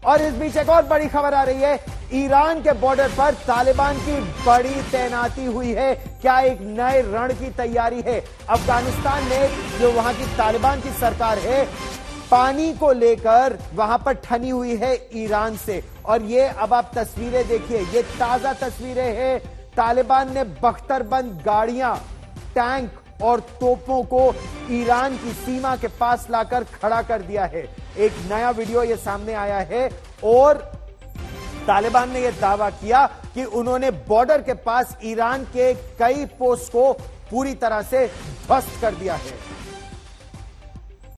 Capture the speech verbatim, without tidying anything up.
और इस बीच एक और बड़ी खबर आ रही है, ईरान के बॉर्डर पर तालिबान की बड़ी तैनाती हुई है। क्या एक नए रण की तैयारी है? अफगानिस्तान में जो वहां की तालिबान की सरकार है, पानी को लेकर वहां पर ठनी हुई है ईरान से। और ये अब आप तस्वीरें देखिए, ये ताजा तस्वीरें हैं। तालिबान ने बख्तरबंद गाड़ियां, टैंक और तोपों को ईरान की सीमा के पास लाकर खड़ा कर दिया है। एक नया वीडियो ये सामने आया है और तालिबान ने यह दावा किया कि उन्होंने बॉर्डर के पास ईरान के कई पोस्ट को पूरी तरह से ध्वस्त कर दिया है।